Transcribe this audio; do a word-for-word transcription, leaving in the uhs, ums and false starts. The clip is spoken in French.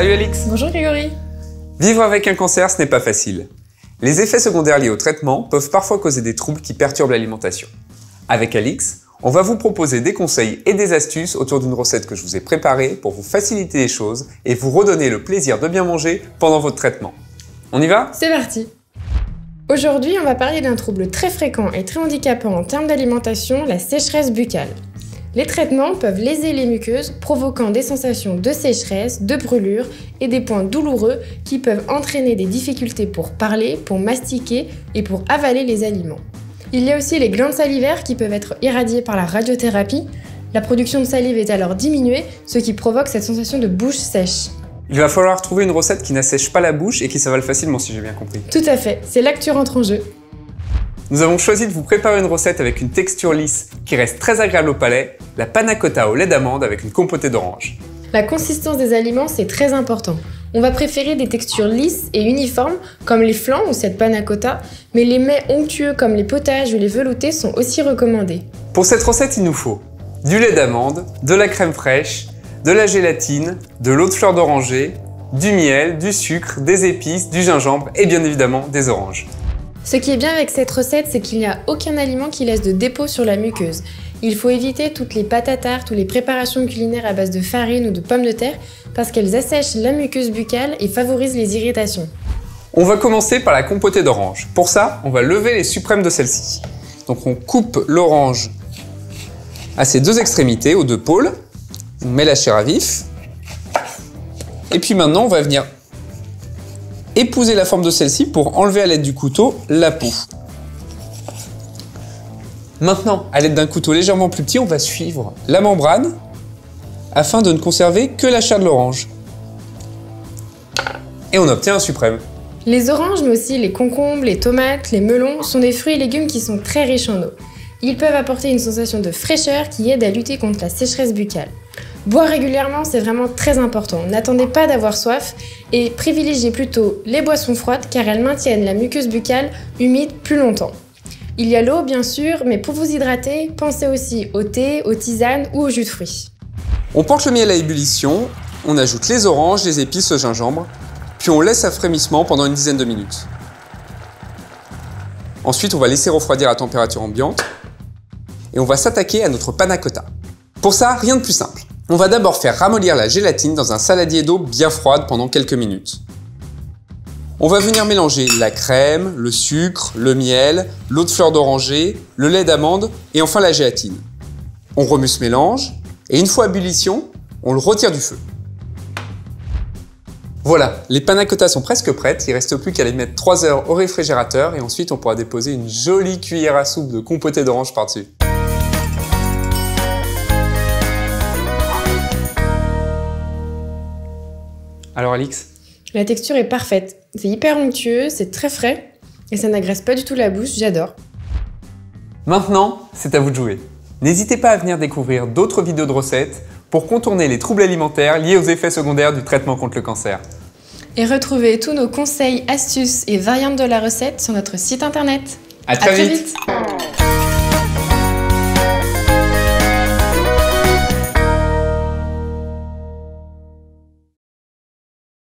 Salut Alix. Bonjour Grégory. Vivre avec un cancer, ce n'est pas facile. Les effets secondaires liés au traitement peuvent parfois causer des troubles qui perturbent l'alimentation. Avec Alix, on va vous proposer des conseils et des astuces autour d'une recette que je vous ai préparée pour vous faciliter les choses et vous redonner le plaisir de bien manger pendant votre traitement. On y va? C'est parti. Aujourd'hui, on va parler d'un trouble très fréquent et très handicapant en termes d'alimentation, la sécheresse buccale. Les traitements peuvent léser les muqueuses, provoquant des sensations de sécheresse, de brûlure et des points douloureux qui peuvent entraîner des difficultés pour parler, pour mastiquer et pour avaler les aliments. Il y a aussi les glandes salivaires qui peuvent être irradiées par la radiothérapie. La production de salive est alors diminuée, ce qui provoque cette sensation de bouche sèche. Il va falloir trouver une recette qui n'assèche pas la bouche et qui s'avale facilement si j'ai bien compris. Tout à fait, c'est là que tu rentres en jeu. Nous avons choisi de vous préparer une recette avec une texture lisse qui reste très agréable au palais, la panna cotta au lait d'amande avec une compotée d'orange. La consistance des aliments, c'est très important. On va préférer des textures lisses et uniformes, comme les flancs ou cette panna cotta, mais les mets onctueux comme les potages ou les veloutés sont aussi recommandés. Pour cette recette, il nous faut du lait d'amande, de la crème fraîche, de la gélatine, de l'eau de fleur d'oranger, du miel, du sucre, des épices, du gingembre et bien évidemment des oranges. Ce qui est bien avec cette recette, c'est qu'il n'y a aucun aliment qui laisse de dépôt sur la muqueuse. Il faut éviter toutes les pâtes à tarte ou les préparations culinaires à base de farine ou de pommes de terre parce qu'elles assèchent la muqueuse buccale et favorisent les irritations. On va commencer par la compotée d'orange. Pour ça, on va lever les suprêmes de celle-ci. Donc on coupe l'orange à ses deux extrémités, aux deux pôles. On met la chair à vif. Et puis maintenant, on va venir épouser la forme de celle-ci pour enlever à l'aide du couteau la peau. Maintenant, à l'aide d'un couteau légèrement plus petit, on va suivre la membrane afin de ne conserver que la chair de l'orange. Et on obtient un suprême. Les oranges, mais aussi les concombres, les tomates, les melons, sont des fruits et légumes qui sont très riches en eau. Ils peuvent apporter une sensation de fraîcheur qui aide à lutter contre la sécheresse buccale. Boire régulièrement, c'est vraiment très important. N'attendez pas d'avoir soif et privilégiez plutôt les boissons froides car elles maintiennent la muqueuse buccale humide plus longtemps. Il y a l'eau bien sûr, mais pour vous hydrater, pensez aussi au thé, aux tisanes ou au jus de fruits. On porte le miel à ébullition, on ajoute les oranges, les épices, le gingembre, puis on laisse à frémissement pendant une dizaine de minutes. Ensuite, on va laisser refroidir à température ambiante et on va s'attaquer à notre panna cotta. Pour ça, rien de plus simple. On va d'abord faire ramollir la gélatine dans un saladier d'eau bien froide pendant quelques minutes. On va venir mélanger la crème, le sucre, le miel, l'eau de fleur d'oranger, le lait d'amande et enfin la gélatine. On remue ce mélange et une fois à ébullition, on le retire du feu. Voilà, les panna cotta sont presque prêtes, il ne reste plus qu'à les mettre trois heures au réfrigérateur et ensuite on pourra déposer une jolie cuillère à soupe de compotée d'orange par-dessus. Alors Alix? La texture est parfaite. C'est hyper onctueux, c'est très frais et ça n'agresse pas du tout la bouche, j'adore. Maintenant, c'est à vous de jouer. N'hésitez pas à venir découvrir d'autres vidéos de recettes pour contourner les troubles alimentaires liés aux effets secondaires du traitement contre le cancer. Et retrouvez tous nos conseils, astuces et variantes de la recette sur notre site internet. À très, à très vite. vite.